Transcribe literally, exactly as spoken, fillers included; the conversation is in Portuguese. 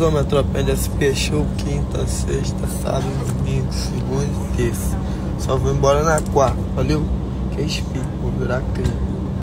Finalizou minha tropinha de S P Show. Quinta, sexta, sábado, domingo, segunda e terça. Só vou embora na quarta, valeu? Que espírito, vou virar crime.